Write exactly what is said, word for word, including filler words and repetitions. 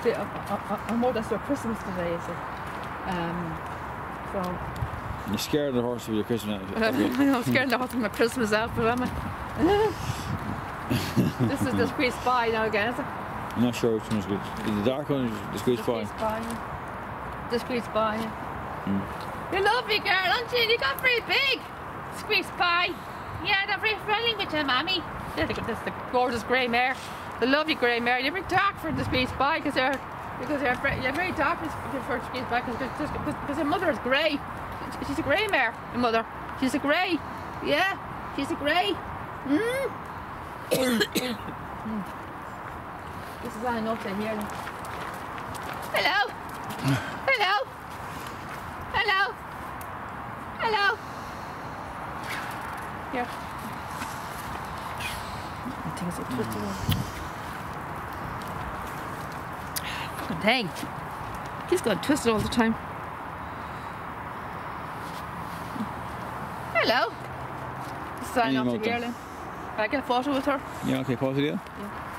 See, I, I, I know that's your Christmas today, is it? Um, so. You're scared of the horse with your Christmas outfit. I'm scared of the horse with my Christmas outfit, am I? This is the squeeze pie now again, is it? I'm not sure which one's good. The dark one is the squeeze pie. Squeeze pie. Yeah. The squeeze pie. Yeah. Mm. You're lovely girl, aren't you? You got very big. Squeeze pie. Yeah, they're very friendly with you, Mammy. That's the, the gorgeous grey mare. The lovely grey mare. You're very dark for the squeeze pie because they're because they're very, you're very dark for the squeeze pie because because your mother is grey. She's a grey mare, your mother. She's a grey. Yeah, she's a grey. Mm. Mm. This is all enough to hear them. Hello. Hello. Hello. Hello. Here. I think it's a twisted one. Fucking thing. He's got twisted all the time. Hello. This is all enough to hear them. Can I get a photo with her? Yeah, okay, pause it, yeah. Yeah.